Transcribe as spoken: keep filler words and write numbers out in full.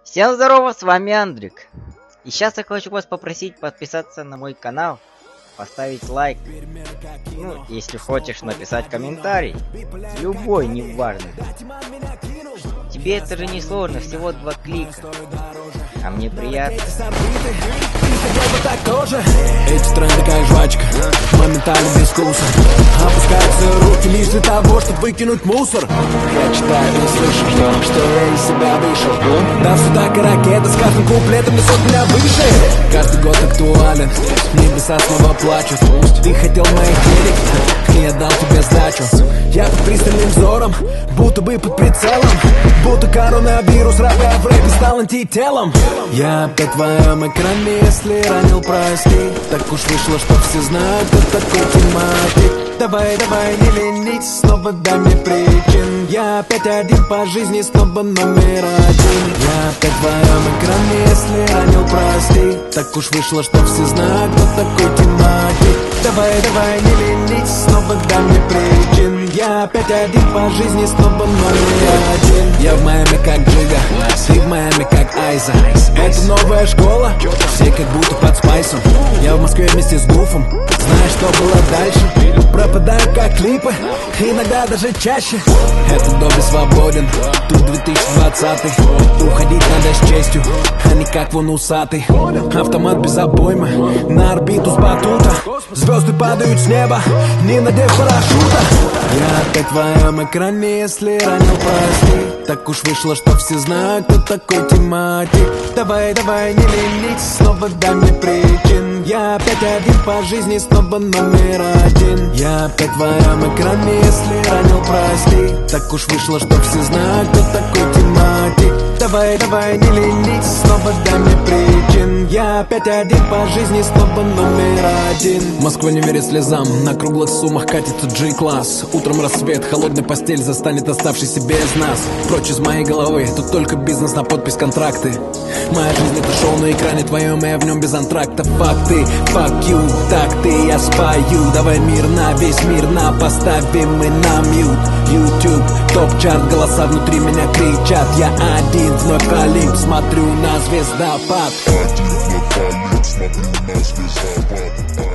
Всем здорово, с вами Андрик. И сейчас я хочу вас попросить подписаться на мой канал, поставить лайк, ну, если хочешь написать комментарий, любой, неважно. Тебе это же не сложно, всего два клика, а мне приятно. Эти тренды как жвачка, моментально без вкуса. Опускаются руки лишь для того, чтобы выкинуть мусор. Я читаю и слышу, что, что я из себя вышел. Да сюда ракета с каждым куплетом несет меня выше. Каждый год актуален, небеса снова плачут. Ты хотел моих денег, я дал тебе сдачу. Я под пристальным взором, будто бы под прицелом. Будто коронавирус, рэпа в рэпе стал антителом. Я опять в твоем экране, если ранил, прости. Так уж вышло, что все знают, кто такой тематик. Давай, давай, не ленись, снова дай мне причин. Я опять один по жизни, снова номер один. Я опять в твоем экране, если ранил, прости. Так уж вышло, что все знают, кто такой тематик. Давай, давай, не ленись, снова дай мне причин. Я опять один по жизни, снова номер один. Я в Майами как Джига, ты в Майами как Айза. Это новая школа, все как будто под спайсом. Я в Москве вместе с Гуфом, знаешь, что было дальше? Пропадаю как клипы, иногда даже чаще. Этот дом свободен, тут две тысячи двадцатый. Уходить надо с честью, а не как вон усатый. Автомат без обоймы, на орбиту с батута. Звезды падают с неба, не надев парашюта. Я опять в твоем экране, если ранил, прости. Так уж вышло, что все знают, кто такой тематик. Давай, давай, не ленись, снова дай мне причин. Я опять один по жизни, снова номер один. Я опять в твоем экране, если ранил, прости. Так уж вышло, что все знают, кто такой тематик. Давай, давай, не ленись, снова дай мне причин. Я опять один по жизни, снова номер один. Москва не верит слезам, на круглых суммах катится G-класс. Утром рассвет, холодная постель застанет оставшийся без нас. Прочь из моей головы, тут только бизнес на подпись контракты. Моя жизнь это шоу на экране твоем, и я в нем без антракта. Факты, fuck you, так ты, я спою. Давай мирно, весь мир на поставим мы на мьют. YouTube, топ-чарт, голоса внутри меня кричат. Я один вновь Олимп, смотрю на звездопад. Один вновь Олимп, смотрю на звездопад.